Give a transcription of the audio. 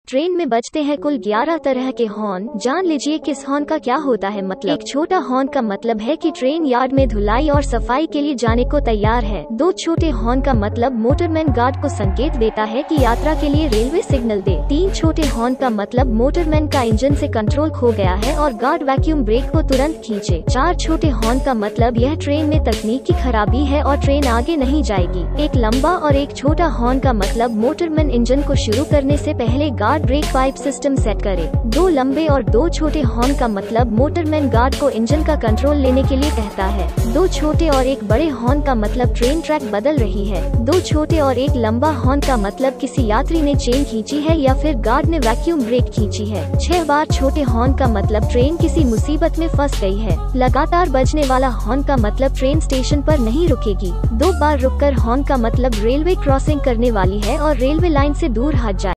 Train में बजते हैं कुल 11 तरह के हॉर्न। जान लीजिए किस हॉर्न का क्या होता है मतलब। एक छोटा हॉर्न का मतलब है कि ट्रेन यार्ड में धुलाई और सफाई के लिए जाने को तैयार है। दो छोटे हॉर्न का मतलब मोटरमैन गार्ड को संकेत देता है कि यात्रा के लिए रेलवे सिग्नल दे। तीन छोटे हॉर्न का मतलब मोटरमैन का इंजन से कंट्रोल खो गया है और गार्ड वैक्यूम ब्रेक को तुरंत खींचे। चार छोटे हॉर्न का मतलब यह ट्रेन में तकनीकी खराबी है और ट्रेन आगे नहीं जाएगी। एक लंबा और एक छोटा हॉर्न का मतलब मोटरमैन इंजन को शुरू करने से पहले guard brake pipe system set करे। दो लंबे और दो छोटे हॉर्न का मतलब मोटरमैन गार्ड को इंजन का कंट्रोल लेने के लिए कहता है। दो छोटे और एक बड़े हॉर्न का मतलब ट्रेन ट्रैक बदल रही है। दो छोटे और एक लंबा हॉर्न का मतलब किसी यात्री ने चेन खींची है या फिर गार्ड ने वैक्यूम ब्रेक खींची है। 6 बार छोटे हॉर्न का मतलब ट्रेन किसी मुसीबत में फंस गई है। लगातार बजने वाला हॉर्न का मतलब ट्रेन स्टेशन पर नहीं रुकेगी। 2 बार रुककर हॉर्न का मतलब रेलवे क्रॉसिंग करने वाली है और रेलवे लाइन से दूर हट जाए।